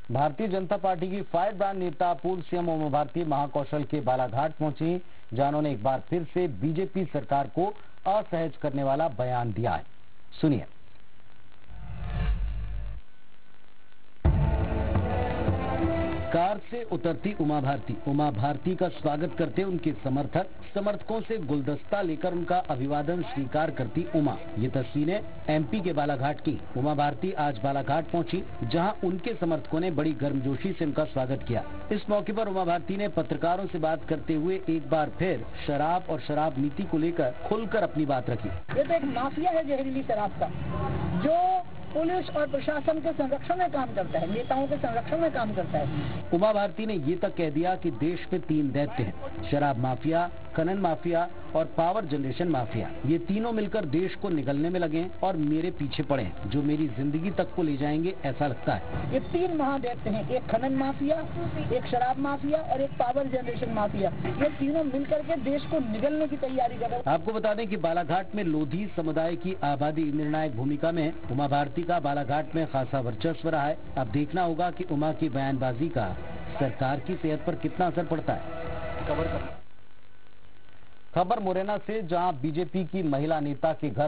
Bharatiya Janata party की fire brand नेता पूर्व सीएम उमा भारती महाकौशल के बालाघाट पहुंची, जहां उन्होंने एक बार फिर से बीजेपी सरकार को असहज करने वाला बयान दिया है। सुनिए। कार से उतरती उमा भारती का स्वागत करते उनके समर्थकों से गुलदस्ता लेकर उनका अभिवादन स्वीकार करती उमा। ये तस्वीरें एमपी के बालाघाट की। उमा भारती आज बालाघाट पहुंची, जहां उनके समर्थकों ने बड़ी गर्मजोशी से उनका स्वागत किया। इस मौके पर उमा भारती ने पत्रकारों से बात करते हुए एक बार फिर शराब और शराब नीति को लेकर खुलकर अपनी बात रखी। ये तो एक माफिया है जहरीली शराब का, जो पुलिस और प्रशासन के संरक्षण में काम करता है, नेताओं के संरक्षण में काम करता है। उमा भारती ने ये तक कह दिया कि देश में 3 दैत्य हैं: शराब माफिया, खनन माफिया और पावर जनरेशन माफिया। ये तीनों मिलकर देश को निगलने में लगे और मेरे पीछे पड़े हैं, जो मेरी जिंदगी तक को ले जाएंगे, ऐसा लगता है। ये 3 महादैत्य हैं, एक खनन माफिया, एक शराब माफिया और एक पावर जनरेशन माफिया। ये तीनों मिलकर के देश को निगलने की तैयारी कर रहे हैं। आपको बता दें कि बालाघाट में लोधी समुदाय की आबादी निर्णायक भूमिका में। उमा भारती का बालाघाट में खासा वर्चस्व रहा है। अब देखना होगा कि उमा की बयानबाजी का सरकार की सेहत पर कितना असर पड़ता है। खबर मुरैना से, जहां बीजेपी की महिला नेता के घर